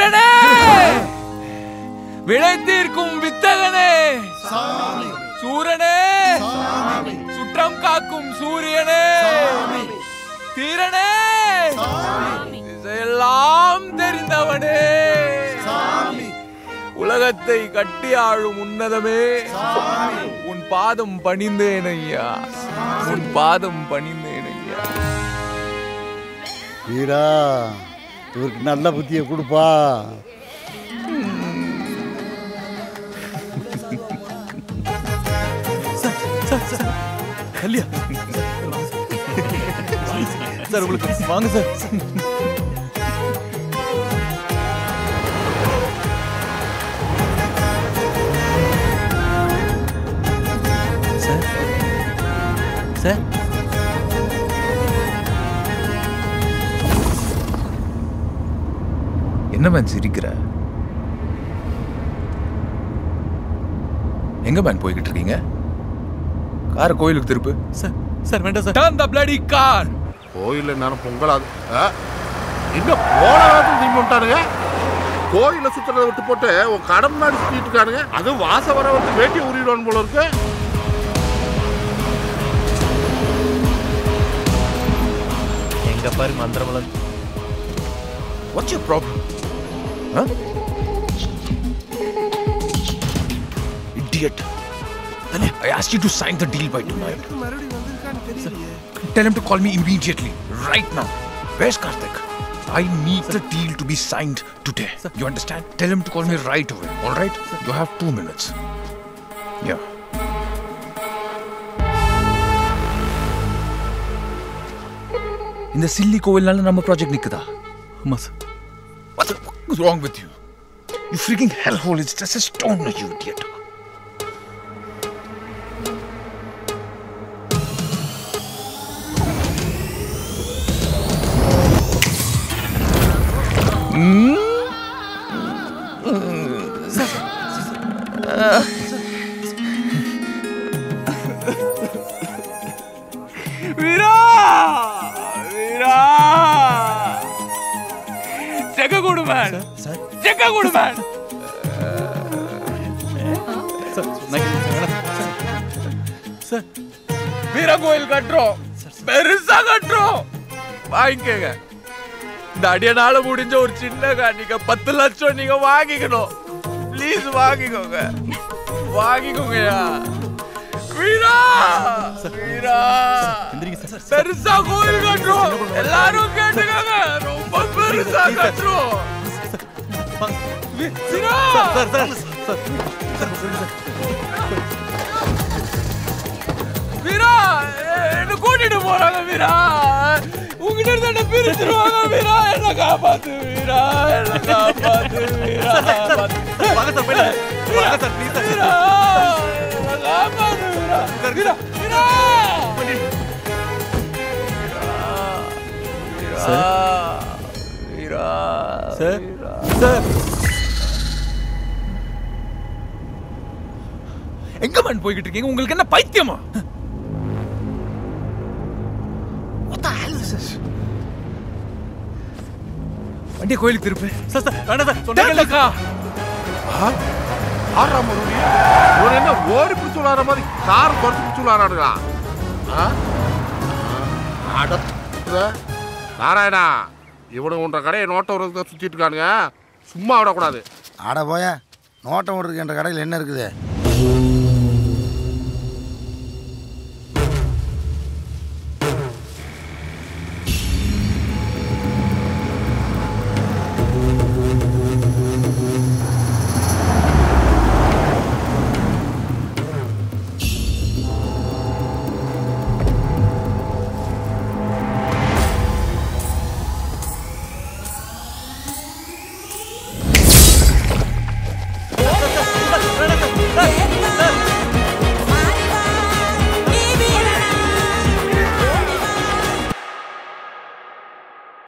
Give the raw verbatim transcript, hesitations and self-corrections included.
வீரனே, விளை தீர்க்கும் வித்தகனே, சூரனே, சுற்றம் காக்கும் சூரியனே, தீரனே, எல்லாம் தெரிந்தவனே, உலகத்தை கட்டி ஆளும் உன்னதமே, உன் பாதம் பணிந்தேன் ஐயா, உன் பாதம் பணிந்தேன் ஐயா. வீரா, இவருக்கு நல்ல புத்தியை கொடுப்பா. கல்யா சார், உங்களுக்கு வாங்க சார். சார் சார் என்ன மேன் சிரிக்கிற? எங்க மேன் போய்கிட்டு இருக்கீங்க? கார் கோயிலுக்கு திருப்பு. சார் சார் வேண்டாம் sir. Turn the bloody car. கோயில நேரம் பொங்கலாது இன்னும் போன வாரத்தில் திரும்பி விட்டானுங்க. கோயில சுத்துறதை விட்டு போட்டு உன் கடை முன்னாடி சுத்திட்டு இருக்கானுங்க. அதுவும் வாச வர வந்து வேட்டியை உருவிடுவான் போல இருக்கு. எங்க பாரு மந்திரமலன். What's your problem? Huh? Idiot. I asked you to sign the deal by tonight. Tell him to call me immediately, right now. Where's Karthik? I need the deal to be signed today. You understand? Tell him to call me right away. All right? You have two minutes. Yeah. இந்த silly கோவில்னால நம்ம project நிக்குதா? ஆமா sir. What the fuck is wrong with you? You freaking hellhole! It's just a stone, you idiot. Hmm? Veera! Veera! Check a good man. Sir? Check a good man. Sir, sir. Veera கோயில் கட்டுறோம். பெருசா கட்டுறோம். வாங்கிக்கங்க. இந்த அடியனால முடிஞ்ச ஒரு சின்ன காணிக்க பத்து லட்சம் நீங்க வாங்கிக்கணும். ப்ளீஸ் வாங்கிக்கோங்க. வாங்கிக்கோங்கயா. வீரா! வீரா! பெருசா கோயில் கட்டுறோம். எல்லாரும் கேட்டுக்கங்க. ரொம்ப பெருசா கட்டுறோம். Veera! Sir sir sir Veera! என்ன கூட்டிட்டு போறாங்க வீரா. உங்ககிட்ட இருந்து என்ன பிரிச்சிருவாங்க வீரா. என்ன காப்பாத்து வீரா. என்ன காப்பாத்து வீரா. வாங்க சார் போயிடலாம். வாங்க சார் ப்ளீஸ் சார். வீரா! என்ன காப்பாத்து வீரா. வீரா! வீரா! வீரா! சார் சார் எங்க மேன் போய்கிட்டு இருக்கீங்க? உங்களுக்கு என்ன பைத்தியமா? வண்டியை கோயிலுக்கு திருப்பு. சார் சார் வேண்டாம் சார். சொன்னீங்கல்லக்கா. ஆறாம் மறுபடி ஒரு என்ன ஓடி பிடிச்சு விளாடுற மாதிரி கார் குறைச்சு பிடிச்சு விளாடுறானுங்களா? நாராயணா, இவனுக்கு ஒன்றரை கடையை நோட்டம் விடுறதுக்கு சுற்றிட்டு இருக்கானுங்க. சும்மா விடக்கூடாது. ஆட போய நோட்டம் விடுறதுக்கு என்ற கடையில் என்ன இருக்குது?